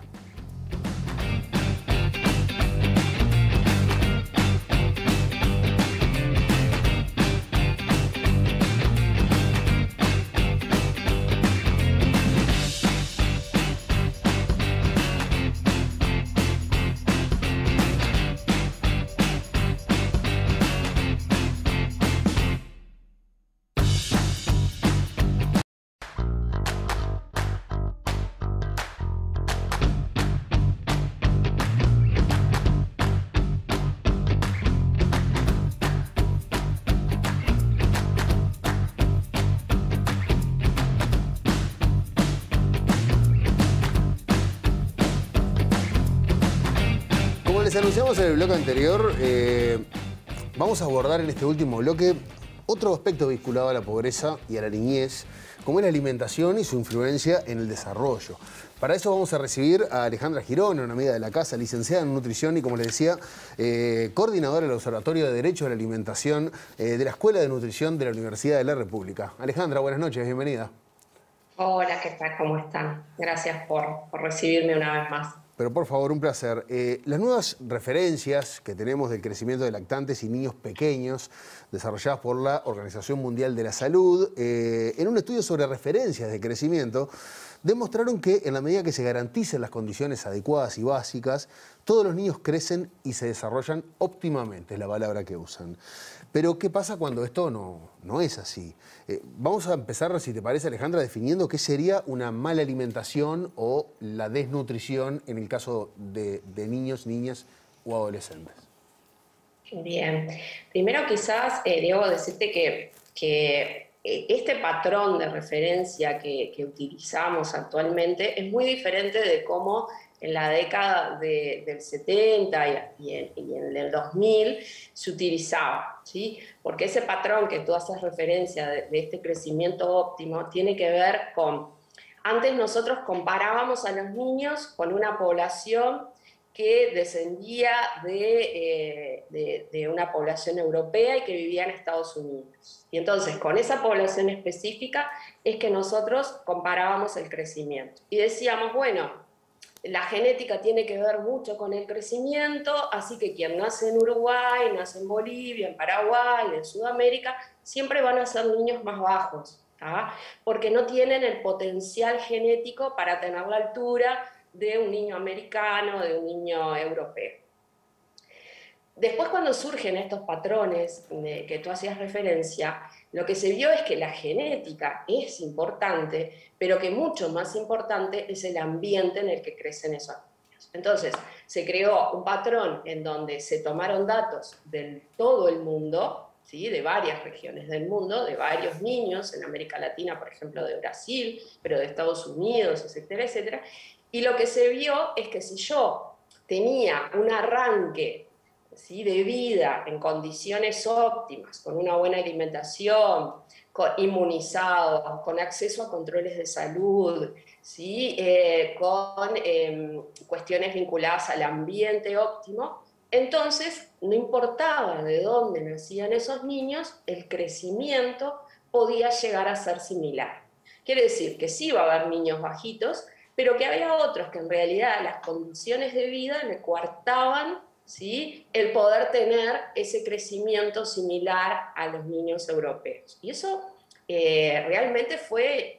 Speaker 1: Les anunciamos en el bloque anterior, vamos a abordar en este último bloque otro aspecto vinculado a la pobreza y a la niñez, como es la alimentación y su influencia en el desarrollo. Para eso vamos a recibir a Alejandra Girona, una amiga de la casa, licenciada en nutrición y, como les decía, coordinadora del Observatorio de Derecho a la Alimentación de la Escuela de Nutrición de la Universidad de la República. Alejandra, buenas noches, bienvenida.
Speaker 17: Hola, ¿qué tal? ¿Cómo están? Gracias por recibirme una vez más.
Speaker 1: Pero por favor, un placer. Las nuevas referencias que tenemos del crecimiento de lactantes y niños pequeños, desarrolladas por la Organización Mundial de la Salud, en un estudio sobre referencias de crecimiento, demostraron que en la medida que se garanticen las condiciones adecuadas y básicas, todos los niños crecen y se desarrollan óptimamente, es la palabra que usan. Pero, ¿qué pasa cuando esto no es así? Vamos a empezar, si te parece, Alejandra, definiendo qué sería una mala alimentación o la desnutrición en el caso de niños, niñas o adolescentes.
Speaker 17: Bien. Primero, quizás, Diego, decirte que este patrón de referencia que utilizamos actualmente es muy diferente de cómo en la década del 70 y en el 2000 se utilizaba, ¿sí? Porque ese patrón que tú haces referencia de este crecimiento óptimo tiene que ver con, antes nosotros comparábamos a los niños con una población que descendía de una población europea y que vivía en Estados Unidos. Y entonces, con esa población específica es que nosotros comparábamos el crecimiento. Y decíamos, bueno, la genética tiene que ver mucho con el crecimiento, así que quien nace en Uruguay, nace en Bolivia, en Paraguay, en Sudamérica, siempre van a ser niños más bajos, ¿tá? Porque no tienen el potencial genético para tener la altura de un niño americano, de un niño europeo. Después, cuando surgen estos patrones que tú hacías referencia, lo que se vio es que la genética es importante, pero que mucho más importante es el ambiente en el que crecen esos niños. Entonces, se creó un patrón en donde se tomaron datos de todo el mundo, ¿sí? De varias regiones del mundo, de varios niños, en América Latina, por ejemplo, de Brasil, pero de Estados Unidos, etcétera, etcétera. Y lo que se vio es que si yo tenía un arranque, ¿sí?, de vida en condiciones óptimas, con una buena alimentación, inmunizados, con acceso a controles de salud, ¿sí?, con cuestiones vinculadas al ambiente óptimo, entonces no importaba de dónde nacían esos niños, el crecimiento podía llegar a ser similar. Quiere decir que sí va a haber niños bajitos, pero que había otros que en realidad las condiciones de vida le coartaban, ¿sí?, el poder tener ese crecimiento similar a los niños europeos. Y eso realmente fue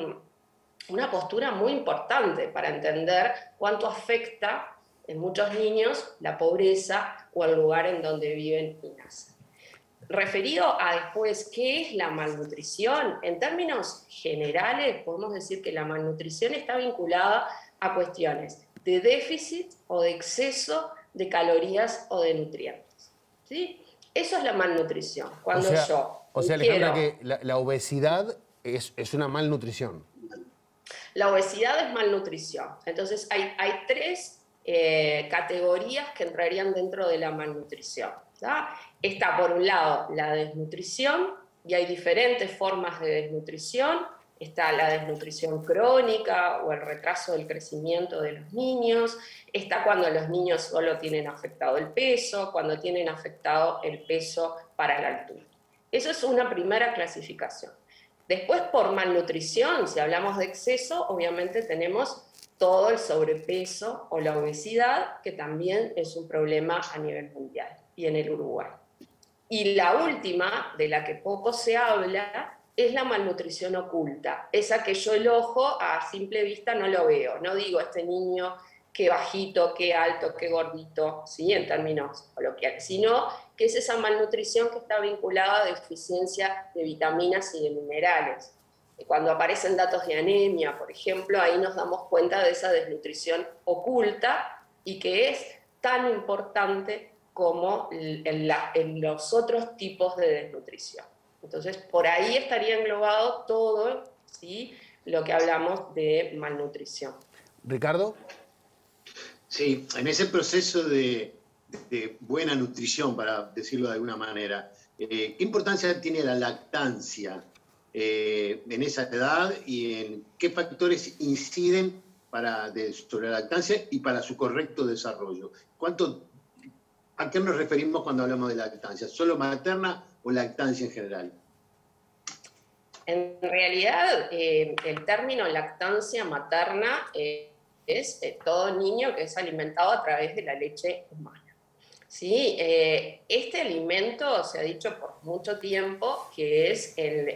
Speaker 17: una postura muy importante para entender cuánto afecta en muchos niños la pobreza o el lugar en donde viven y nacen. Referido a después, ¿qué es la malnutrición? En términos generales, podemos decir que la malnutrición está vinculada a cuestiones de déficit o de exceso de calorías o de nutrientes, ¿sí? Eso es la malnutrición. Cuando
Speaker 1: Alejandra, que la obesidad es una malnutrición.
Speaker 17: La obesidad es malnutrición. Entonces, hay tres categorías que entrarían dentro de la malnutrición, ¿tá? Está, por un lado, la desnutrición, y hay diferentes formas de desnutrición. Está la desnutrición crónica o el retraso del crecimiento de los niños. Está cuando los niños solo tienen afectado el peso, cuando tienen afectado el peso para la altura. Eso es una primera clasificación. Después, por malnutrición, si hablamos de exceso, obviamente tenemos todo el sobrepeso o la obesidad, que también es un problema a nivel mundial y en el Uruguay. Y la última, de la que poco se habla, es la malnutrición oculta, esa que yo el ojo a simple vista no lo veo, no digo este niño qué bajito, qué alto, qué gordito, ¿sí?, en términos coloquiales, sino que es esa malnutrición que está vinculada a deficiencia de vitaminas y de minerales. Cuando aparecen datos de anemia, por ejemplo, ahí nos damos cuenta de esa desnutrición oculta y que es tan importante como en los otros tipos de desnutrición. Entonces, por ahí estaría englobado todo, ¿sí?, lo que hablamos de malnutrición.
Speaker 1: ¿Ricardo?
Speaker 15: Sí, en ese proceso de buena nutrición, para decirlo de alguna manera, ¿qué importancia tiene la lactancia en esa edad y en qué factores inciden sobre la lactancia y para su correcto desarrollo? ¿A qué nos referimos cuando hablamos de lactancia? ¿Solo materna o lactancia en general?
Speaker 17: En realidad, el término lactancia materna es todo niño que es alimentado a través de la leche humana. ¿Sí? Este alimento se ha dicho por mucho tiempo que es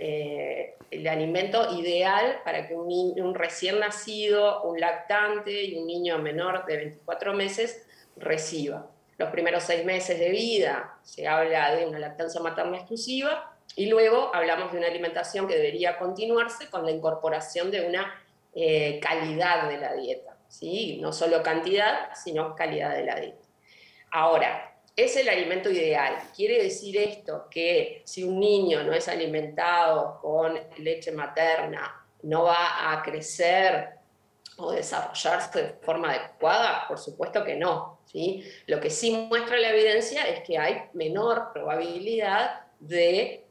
Speaker 17: el alimento ideal para que un recién nacido, un lactante y un niño menor de 24 meses reciba. Los primeros 6 meses de vida se habla de una lactancia materna exclusiva y luego hablamos de una alimentación que debería continuarse con la incorporación de una calidad de la dieta, ¿sí? No solo cantidad, sino calidad de la dieta. Ahora, es el alimento ideal. ¿Quiere decir esto que si un niño no es alimentado con leche materna no va a crecer o desarrollarse de forma adecuada? Por supuesto que no, ¿sí? Lo que sí muestra la evidencia es que hay menor probabilidad de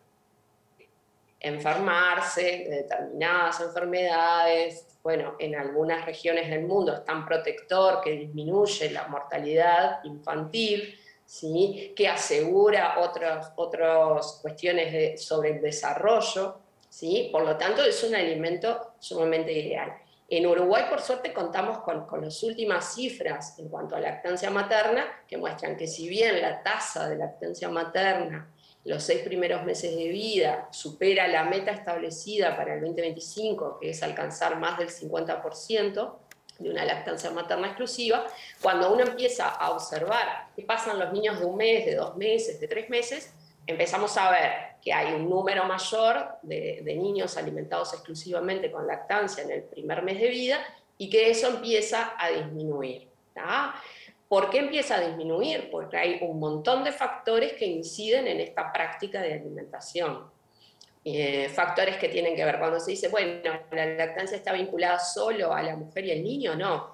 Speaker 17: enfermarse de determinadas enfermedades. Bueno, en algunas regiones del mundo es tan protector que disminuye la mortalidad infantil, ¿sí?, que asegura otras cuestiones sobre el desarrollo, ¿sí? Por lo tanto, es un alimento sumamente ideal. En Uruguay, por suerte, contamos con las últimas cifras en cuanto a lactancia materna, que muestran que si bien la tasa de lactancia materna los 6 primeros meses de vida supera la meta establecida para el 2025, que es alcanzar más del 50% de una lactancia materna exclusiva, cuando uno empieza a observar qué pasan los niños de 1 mes, de 2 meses, de 3 meses, empezamos a ver que hay un número mayor de niños alimentados exclusivamente con lactancia en el primer mes de vida y que eso empieza a disminuir, ¿tá? ¿Por qué empieza a disminuir? Porque hay un montón de factores que inciden en esta práctica de alimentación. Factores que tienen que ver, cuando se dice, bueno, la lactancia está vinculada solo a la mujer y el niño, no.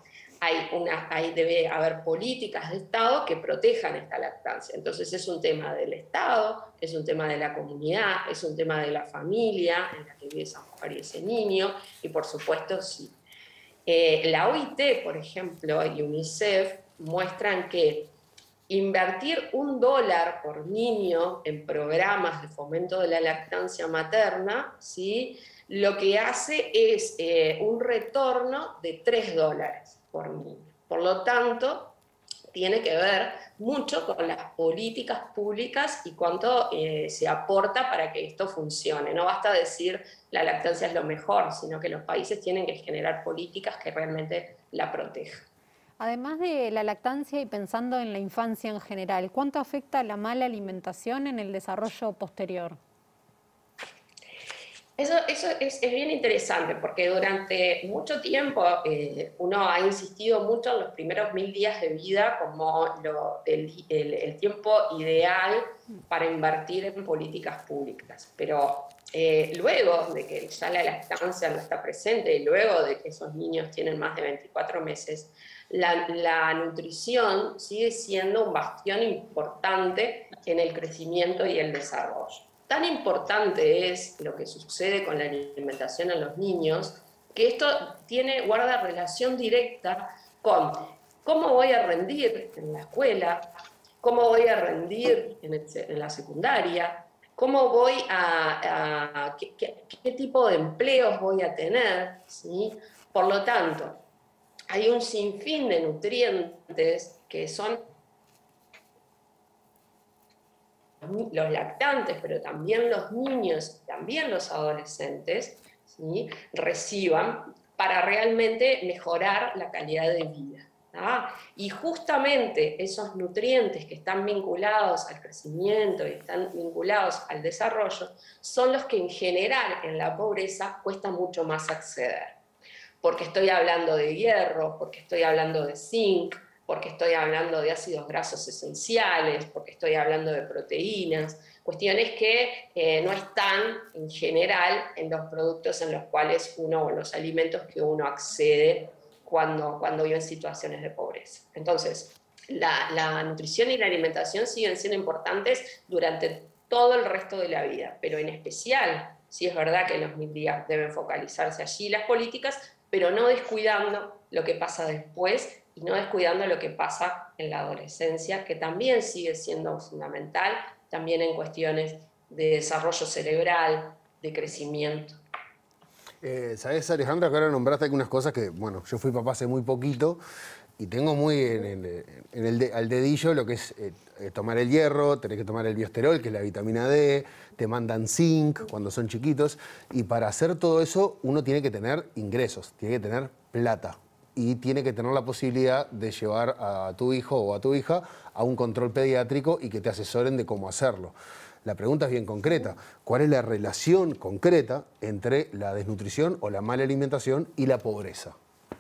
Speaker 17: Debe haber políticas de Estado que protejan esta lactancia. Entonces es un tema del Estado, es un tema de la comunidad, es un tema de la familia en la que vive esa mujer y ese niño, y por supuesto sí. La OIT, por ejemplo, y UNICEF muestran que invertir $1 por niño en programas de fomento de la lactancia materna, ¿sí?, lo que hace es un retorno de $3 por niño. Por lo tanto, tiene que ver mucho con las políticas públicas y cuánto se aporta para que esto funcione. No basta decir la lactancia es lo mejor, sino que los países tienen que generar políticas que realmente la protejan.
Speaker 2: Además de la lactancia y pensando en la infancia en general, ¿cuánto afecta la mala alimentación en el desarrollo posterior?
Speaker 17: Eso es bien interesante porque durante mucho tiempo uno ha insistido mucho en los primeros 1000 días de vida como el tiempo ideal para invertir en políticas públicas. Pero luego de que ya la lactancia no está presente y luego de que esos niños tienen más de 24 meses, la nutrición sigue siendo un bastión importante en el crecimiento y el desarrollo. Tan importante es lo que sucede con la alimentación en los niños, que esto guarda relación directa con cómo voy a rendir en la escuela, cómo voy a rendir en la secundaria, cómo voy qué tipo de empleos voy a tener, ¿sí? Por lo tanto, hay un sinfín de nutrientes que son los lactantes, pero también los niños, también los adolescentes, ¿sí?, reciban para realmente mejorar la calidad de vida. Y justamente esos nutrientes que están vinculados al crecimiento y están vinculados al desarrollo son los que en general en la pobreza cuesta mucho más acceder. Porque estoy hablando de hierro, porque estoy hablando de zinc, porque estoy hablando de ácidos grasos esenciales, porque estoy hablando de proteínas, cuestiones que no están en general en los productos en los cuales o los alimentos que uno accede cuando vive en situaciones de pobreza. Entonces, la nutrición y la alimentación siguen siendo importantes durante todo el resto de la vida, pero en especial, sí es verdad que en los 1000 días deben focalizarse allí las políticas, pero no descuidando lo que pasa después y no descuidando lo que pasa en la adolescencia, que también sigue siendo fundamental, también en cuestiones de desarrollo cerebral, de crecimiento.
Speaker 1: ¿Sabés, Alejandra, que ahora nombraste algunas cosas que, bueno, yo fui papá hace muy poquito y tengo muy al dedillo lo que es tomar el hierro, tenés que tomar el biosterol, que es la vitamina D, te mandan zinc cuando son chiquitos, y para hacer todo eso uno tiene que tener ingresos, tiene que tener plata. Y tiene que tener la posibilidad de llevar a tu hijo o a tu hija a un control pediátrico y que te asesoren de cómo hacerlo. La pregunta es bien concreta. ¿Cuál es la relación concreta entre la desnutrición o la mala alimentación y la pobreza?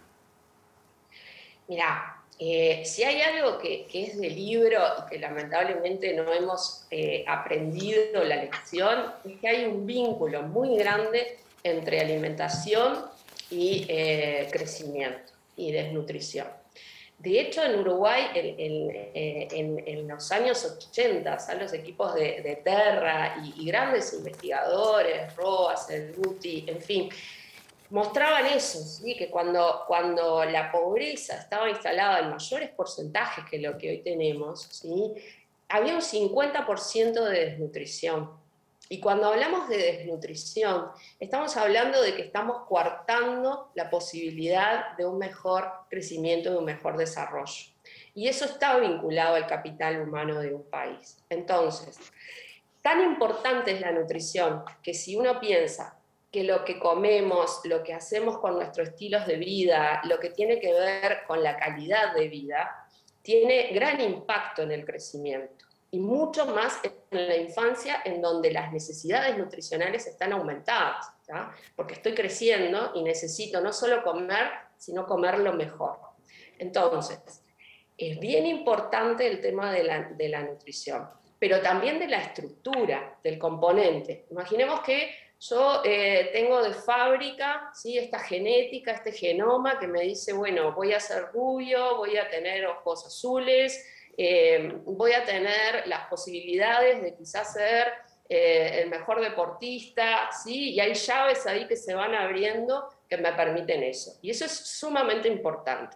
Speaker 17: Mirá, si hay algo que es de libro y que lamentablemente no hemos aprendido la lección, es que hay un vínculo muy grande entre alimentación y crecimiento y desnutrición. De hecho, en Uruguay, en los años 80, los equipos de Terra y grandes investigadores, Roas, el Guti, en fin, mostraban eso, ¿sí? Que cuando la pobreza estaba instalada en mayores porcentajes que lo que hoy tenemos, ¿sí?, había un 50% de desnutrición. Y cuando hablamos de desnutrición, estamos hablando de que estamos coartando la posibilidad de un mejor crecimiento, de un mejor desarrollo. Y eso está vinculado al capital humano de un país. Entonces, tan importante es la nutrición que si uno piensa que lo que comemos, lo que hacemos con nuestros estilos de vida, lo que tiene que ver con la calidad de vida, tiene gran impacto en el crecimiento. Y mucho más en la infancia, en donde las necesidades nutricionales están aumentadas, ¿ya? Porque estoy creciendo y necesito no solo comer, sino comer lo mejor. Entonces, es bien importante el tema de la nutrición, pero también de la estructura, del componente. Imaginemos que yo tengo de fábrica, ¿sí?, esta genética, este genoma que me dice, bueno, voy a ser rubio, voy a tener ojos azules, voy a tener las posibilidades de quizás ser el mejor deportista, ¿sí? Y hay llaves ahí que se van abriendo que me permiten eso. Y eso es sumamente importante.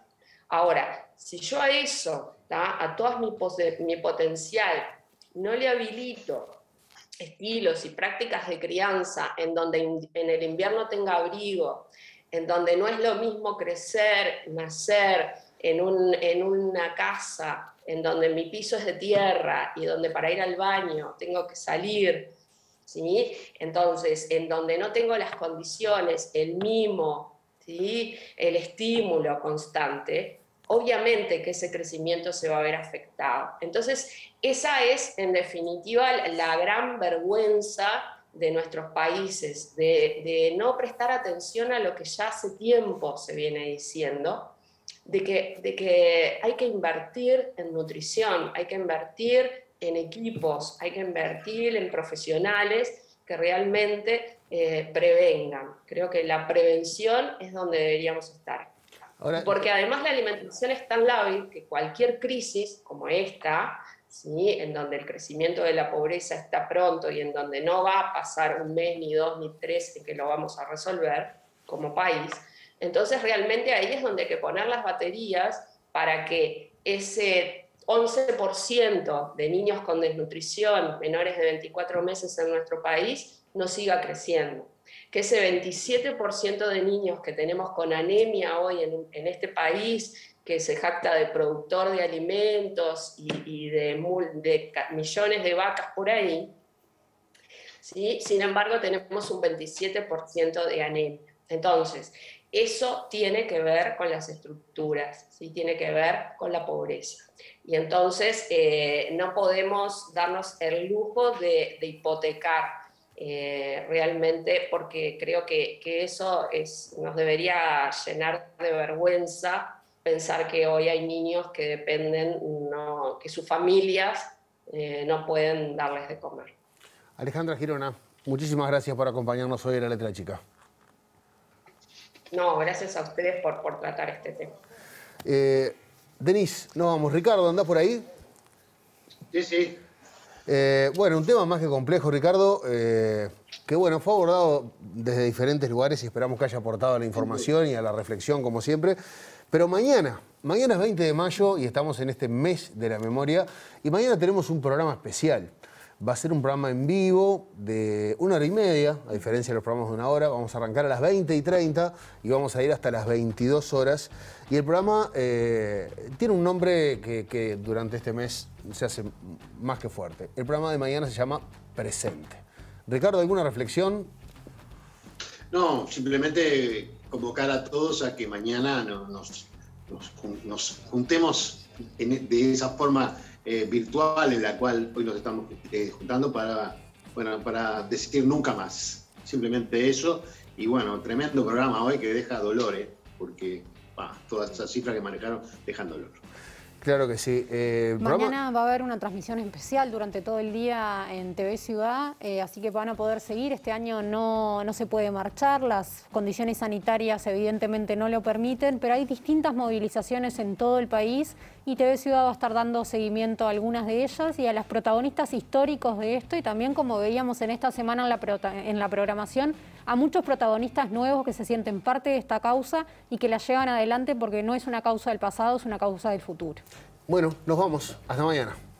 Speaker 17: Ahora, si yo a eso, a todo mi potencial, no le habilito estilos y prácticas de crianza en donde en el invierno tenga abrigo, en donde no es lo mismo crecer, nacer en una casa, en donde mi piso es de tierra y donde para ir al baño tengo que salir, ¿sí? Entonces, en donde no tengo las condiciones, el mimo, ¿sí? El estímulo constante, obviamente que ese crecimiento se va a ver afectado. Entonces, esa es, en definitiva, la gran vergüenza de nuestros países, de no prestar atención a lo que ya hace tiempo se viene diciendo, de que hay que invertir en nutrición, hay que invertir en equipos, hay que invertir en profesionales que realmente prevengan. Creo que la prevención es donde deberíamos estar. Ahora, porque además la alimentación es tan lábil que cualquier crisis como esta, ¿sí? En donde el crecimiento de la pobreza está pronto y en donde no va a pasar un mes, ni 2, ni 3 en que lo vamos a resolver como país, entonces realmente ahí es donde hay que poner las baterías para que ese 11% de niños con desnutrición menores de 24 meses en nuestro país no siga creciendo. Que ese 27% de niños que tenemos con anemia hoy en este país, que se jacta de productor de alimentos y de millones de vacas por ahí, ¿sí? Sin embargo tenemos un 27% de anemia. Entonces, eso tiene que ver con las estructuras, ¿sí? Tiene que ver con la pobreza. Y entonces no podemos darnos el lujo de hipotecar realmente, porque creo que eso nos debería llenar de vergüenza pensar que hoy hay niños que dependen, que sus familias no pueden darles de comer.
Speaker 1: Alejandra Girona, muchísimas gracias por acompañarnos hoy en La Letra Chica.
Speaker 17: No, gracias a ustedes por tratar este tema.
Speaker 1: Denise, nos vamos. Ricardo, ¿andás por ahí?
Speaker 15: Sí, sí.
Speaker 1: Bueno, un tema más que complejo, Ricardo, que bueno, fue abordado desde diferentes lugares y esperamos que haya aportado a la información y a la reflexión, como siempre. Pero mañana es 20 de mayo y estamos en este mes de la memoria y mañana tenemos un programa especial. Va a ser un programa en vivo de 1 hora y media, a diferencia de los programas de 1 hora. Vamos a arrancar a las 20:30 y vamos a ir hasta las 22 horas. Y el programa tiene un nombre que durante este mes se hace más que fuerte. El programa de mañana se llama Presente. Ricardo, ¿alguna reflexión?
Speaker 15: No, simplemente convocar a todos a que mañana nos juntemos de esa forma virtual en la cual hoy nos estamos juntando para decir nunca más. Simplemente eso. Y bueno, tremendo programa hoy que deja dolor, porque todas esas cifras que manejaron dejan dolor.
Speaker 1: Claro que sí.
Speaker 2: Mañana va a haber una transmisión especial durante todo el día en TV Ciudad, así que van a poder seguir. Este año no se puede marchar, las condiciones sanitarias evidentemente no lo permiten, pero hay distintas movilizaciones en todo el país y TV Ciudad va a estar dando seguimiento a algunas de ellas y a los protagonistas históricos de esto y también, como veíamos en esta semana en la programación, a muchos protagonistas nuevos que se sienten parte de esta causa y que la llevan adelante porque no es una causa del pasado, es una causa del futuro.
Speaker 1: Bueno, nos vamos. Hasta mañana.